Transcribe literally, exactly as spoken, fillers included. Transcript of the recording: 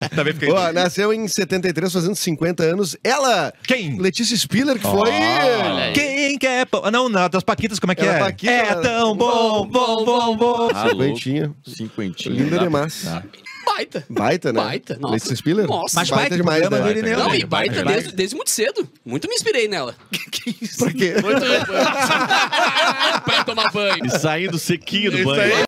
Também fiquei... Ó, nasceu em setenta e três, fazendo cinquenta anos. Ela... Quem? Letícia Spiller, que foi... Quem quer pão? Ah, não, não, das Paquitas, como é que Ela é? Paquita, é ela- tão bom, bom, bom, bom. Ah, louco. Cinquentinha. Cinquentinha. Linda dá- demais. dá. Baita. Baita, né? Baita, nossa. Letícia Spiller? Nossa. Mas baita baita demais, programa né? do Irineu. Não, né? e baita Baita. desde, desde muito cedo. Muito me inspirei nela. Por quê? Muito. Pra tomar banho. E saindo sequinho do Isso banho. aí.